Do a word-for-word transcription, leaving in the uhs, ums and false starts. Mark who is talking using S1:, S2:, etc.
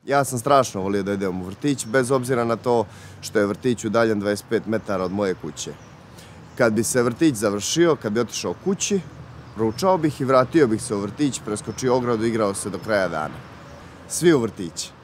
S1: Ja sam strašno volio da idem u vrtić, bez obzira na to što je vrtić udaljen dvadeset pet metara od moje kuće. Kad bi se vrtić završio, kad bi otišao kući, ručao bih i vratio bih se u vrtić, preskočio ogradu i igrao se do kraja dana. Svi u vrtić.